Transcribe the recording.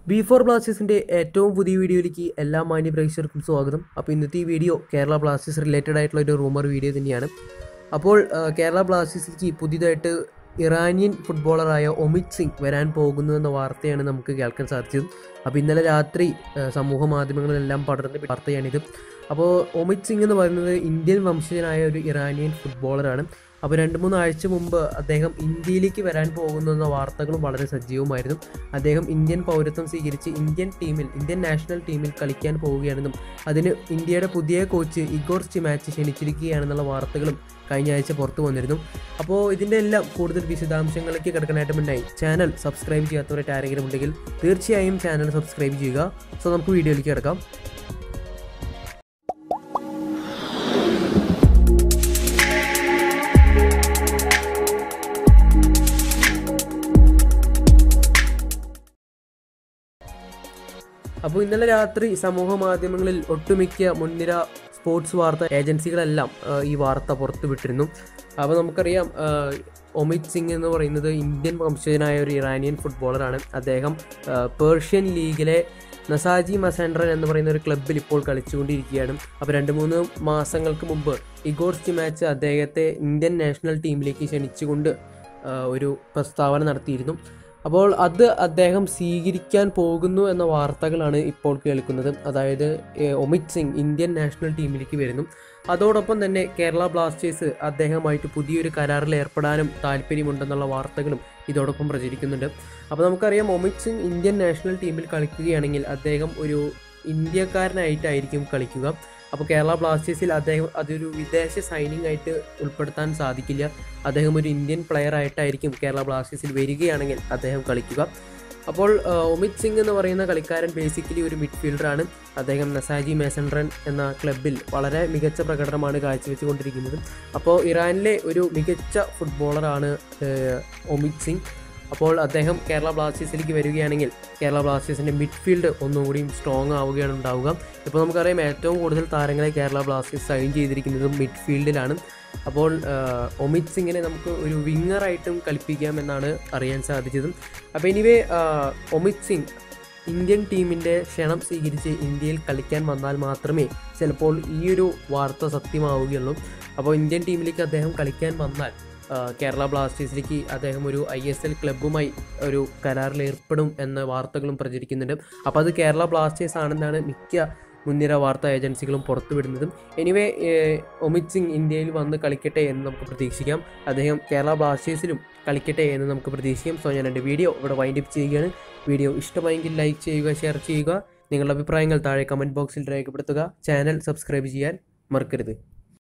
B4 ബ്ലാസ്റ്റേഴ്സിൻ്റെ ഏറ്റവും പുതിയ വീഡിയോയിലേക്ക് എല്ലാ മാന്യ പ്രേക്ഷകർക്കും സ്വാഗതം. അപ്പോൾ ഇന്നത്തെ ഈ വീഡിയോ കേരള ബ്ലാസ്റ്റേഴ്സ് റിലേറ്റഡ് ആയിട്ടുള്ള ഒരു റൂമർ വീഡിയോ തന്നെയാണ്. അപ്പോൾ കേരള ബ്ലാസ്റ്റേഴ്സിലേക്ക് പുതിയതായിട്ട് ഇറാനിയൻ ഫുട്ബോളറായ ഒമിത് സിംഗ് വരാൻ പോകുന്നു എന്ന വാർത്തയാണ് നമുക്ക് കേൾക്കാൻ സാധിച്ചത്. അപ്പോൾ ഇന്നലെ രാത്രി സമൂഹ മാധ്യമങ്ങളിലെല്ലാം പടർന്ന വാർത്തയാണിത്. അപ്പോൾ ഒമിത് സിംഗ് എന്ന് പറയുന്നത് ഇന്ത്യൻ വംശജനായ ഒരു ഇറാനിയൻ ഫുട്ബോളറാണ്. അപ്പോൾ 2-3 ആഴ്ച മുമ്പ് അദ്ദേഹം ഇന്ത്യയിലേക്ക് വരാൻ പോകുന്നു എന്ന വാർത്തകളും വളരെ സജീവമായിരുന്നു. അദ്ദേഹം ഇന്ത്യൻ പൗരത്വം സ്വീകരിച്ച് ഇന്ത്യൻ നാഷണൽ ടീമിൽ കളിക്കാൻ പോവുകയാണെന്നും അതിന് ഇന്ത്യയുടെ പുതിയ കോച്ച് ഇഗോർ സ്റ്റിമാച്ച് ക്ഷണിച്ചിരിക്കുകയാണെന്നുള്ള വാർത്തകളും കഴിഞ്ഞ ആഴ്ച പുറത്തു വന്നിരുന്നു. അപ്പോൾ ഇതിൻ്റെ എല്ലാം കൂടുതൽ വിശദാംശങ്ങളിലേക്ക് കിടക്കാനായിട്ട് മുന്നായി ചാനൽ സബ്സ്ക്രൈബ് ചെയ്യാത്തവരായിട്ട് ആരെങ്കിലും ഉണ്ടെങ്കിൽ തീർച്ചയായും ചാനൽ സബ്സ്ക്രൈബ് ചെയ്യുക. സോ നമുക്ക് വീഡിയോയിലേക്ക് കിടക്കാം. അപ്പോൾ ഇന്നലെ രാത്രി സമൂഹ മാധ്യമങ്ങളിൽ ഒട്ടുമിക്ക മുൻനിര സ്പോർട്സ് വാർത്താ ഏജൻസികളെല്ലാം ഈ വാർത്ത പുറത്തുവിട്ടിരുന്നു. അപ്പോൾ നമുക്കറിയാം ഒമിത് സിംഗ് എന്ന് പറയുന്നത് ഇന്ത്യൻ വംശജനായ ഒരു ഇറാനിയൻ ഫുട്ബോളറാണ്. അദ്ദേഹം പേർഷ്യൻ ലീഗിലെ നസാജി മസാൻഡ്രൻ എന്ന് പറയുന്ന ഒരു ക്ലബ്ബിൽ ഇപ്പോൾ കളിച്ചുകൊണ്ടിരിക്കുകയാണ്. അപ്പോൾ 2-3 മാസങ്ങൾക്ക് മുമ്പ് ഇഗോർ സ്റ്റിമാച്ച് അദ്ദേഹത്തെ ഇന്ത്യൻ നാഷണൽ ടീമിലേക്ക് ക്ഷണിച്ചുകൊണ്ട് ഒരു പ്രസ്താവന നടത്തിയിരുന്നു. അപ്പോൾ അത് അദ്ദേഹം സ്വീകരിക്കാൻ പോകുന്നു എന്ന വാർത്തകളാണ് ഇപ്പോൾ കേൾക്കുന്നത്. അതായത് ഒമിത് സിംഗ് ഇന്ത്യൻ നാഷണൽ ടീമിലേക്ക് വരുന്നു. അതോടൊപ്പം തന്നെ കേരള ബ്ലാസ്റ്റേഴ്സ് അദ്ദേഹമായിട്ട് പുതിയൊരു കരാറിൽ ഏർപ്പെടാനും താല്പര്യമുണ്ടെന്നുള്ള വാർത്തകളും ഇതോടൊപ്പം പ്രചരിക്കുന്നുണ്ട്. അപ്പോൾ നമുക്കറിയാം ഒമിത് സിംഗ് ഇന്ത്യൻ നാഷണൽ ടീമിൽ കളിക്കുകയാണെങ്കിൽ അദ്ദേഹം ഒരു ഇന്ത്യക്കാരനായിട്ടായിരിക്കും കളിക്കുക. അപ്പോൾ കേരള ബ്ലാസ്റ്റേഴ്സിൽ അദ്ദേഹം അതൊരു വിദേശ സൈനിങ് ആയിട്ട് ഉൾപ്പെടുത്താൻ സാധിക്കില്ല. അദ്ദേഹം ഒരു ഇന്ത്യൻ പ്ലെയർ ആയിട്ടായിരിക്കും കേരള ബ്ലാസ്റ്റേഴ്സിൽ വരികയാണെങ്കിൽ അദ്ദേഹം കളിക്കുക. അപ്പോൾ ഒമിത് സിംഗ് എന്ന് പറയുന്ന കളിക്കാരൻ ബേസിക്കലി ഒരു മിഡ്ഫീൽഡറാണ്. അദ്ദേഹം നസാജി മാസൻഡ്രൻ എന്ന ക്ലബ്ബിൽ വളരെ മികച്ച പ്രകടനമാണ് കാഴ്ചവെച്ചുകൊണ്ടിരിക്കുന്നത്. അപ്പോൾ ഇറാനിലെ ഒരു മികച്ച ഫുട്ബോളറാണ് ഒമിത് സിംഗ്. അപ്പോൾ അദ്ദേഹം കേരള ബ്ലാസ്റ്റേഴ്സിലേക്ക് വരികയാണെങ്കിൽ കേരള ബ്ലാസ്റ്റേഴ്സിൻ്റെ മിഡ്ഫീൽഡ് ഒന്നുകൂടിയും സ്ട്രോങ് ആവുകയാണ് ഉണ്ടാവുക. ഇപ്പോൾ നമുക്കറിയാം ഏറ്റവും കൂടുതൽ താരങ്ങളെ കേരള ബ്ലാസ്റ്റേഴ്സ് സൈൻ ചെയ്തിരിക്കുന്നതും മിഡ്ഫീൽഡിലാണ്. അപ്പോൾ ഒമിത് സിംഗിനെ നമുക്ക് ഒരു വിങ്ങറായിട്ടും കളിപ്പിക്കാമെന്നാണ് അറിയാൻ സാധിച്ചതും. അപ്പോൾ എനിവേ ഒമിത് സിംഗ് ഇന്ത്യൻ ടീമിൻ്റെ ക്ഷണം സ്വീകരിച്ച് ഇന്ത്യയിൽ കളിക്കാൻ വന്നാൽ മാത്രമേ ചിലപ്പോൾ ഈയൊരു വാർത്ത സത്യമാവുകയുള്ളൂ. അപ്പോൾ ഇന്ത്യൻ ടീമിലേക്ക് അദ്ദേഹം കളിക്കാൻ വന്നാൽ കേരള ബ്ലാസ്റ്റേഴ്സിലേക്ക് അദ്ദേഹം ഒരു ISL ക്ലബ്ബുമായി ഒരു കരാറിൽ ഏർപ്പെടും എന്ന വാർത്തകളും പ്രചരിക്കുന്നുണ്ട്. അപ്പോൾ അത് കേരള ബ്ലാസ്റ്റേഴ്സ് ആണെന്നാണ് മിക്ക മുൻനിര വാർത്താ ഏജൻസികളും പുറത്തുവിടുന്നതും. എനിവേ ഒമിത് സിംഗ് ഇന്ത്യയിൽ വന്ന് കളിക്കട്ടെ എന്ന് നമുക്ക് പ്രതീക്ഷിക്കാം. അദ്ദേഹം കേരള ബ്ലാസ്റ്റേഴ്സിലും കളിക്കട്ടെ എന്ന് നമുക്ക് പ്രതീക്ഷിക്കാം. സോ ഞാൻ എൻ്റെ വീഡിയോ ഇവിടെ വൈൻഡപ്പ് ചെയ്യുകയാണ്. വീഡിയോ ഇഷ്ടമായെങ്കിൽ ലൈക്ക് ചെയ്യുക, ഷെയർ ചെയ്യുക. നിങ്ങളുടെ അഭിപ്രായങ്ങൾ താഴെ കമൻറ്റ് ബോക്സിൽ രേഖപ്പെടുത്തുക. ചാനൽ സബ്സ്ക്രൈബ് ചെയ്യാൻ മറക്കരുത്.